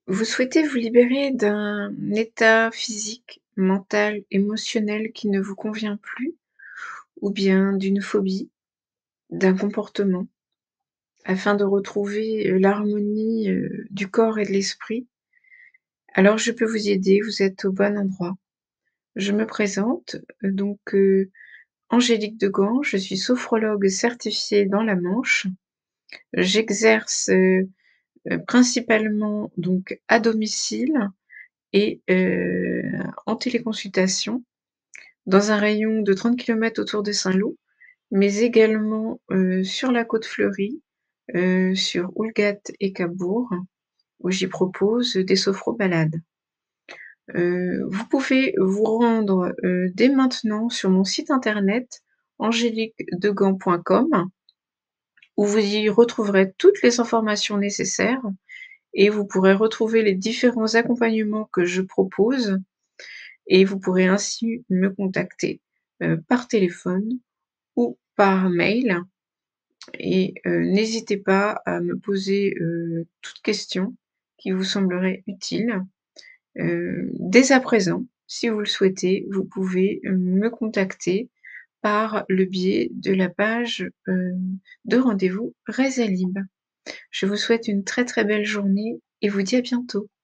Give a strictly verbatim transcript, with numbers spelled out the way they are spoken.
Vous souhaitez vous libérer d'un état physique, mental, émotionnel qui ne vous convient plus ou bien d'une phobie, d'un comportement, afin de retrouver, heu, l'harmonie, heu, du corps et de l'esprit? Alors je peux vous y aider, vous êtes au bon endroit. Je me présente, heu, donc heu, Angélique Degand, je suis sophrologue certifiée dans la Manche. J'exerce, heu heu, principalement donc à domicile et heu, en téléconsultation dans un rayon de trente kilomètres autour de Saint-Lô, mais également, heu, sur la côte fleurie, heu, sur Houlgate et Cabourg, où j'y propose des sophro-balades. Heu, vous pouvez vous rendre, heu, dès maintenant sur mon site internet angélique degand point com où vous y retrouverez toutes les informations nécessaires et vous pourrez retrouver les différents accompagnements que je propose et vous pourrez ainsi me contacter, heu, par téléphone ou par mail et heu, n'hésitez pas à me poser, heu, toute question qui vous semblerait utile. Heu, dès à présent, si vous le souhaitez, vous pouvez, heu, me contacter par le biais de la page, heu, de rendez-vous Resalib. Je vous souhaite une très, très belle journée et vous dis à bientôt.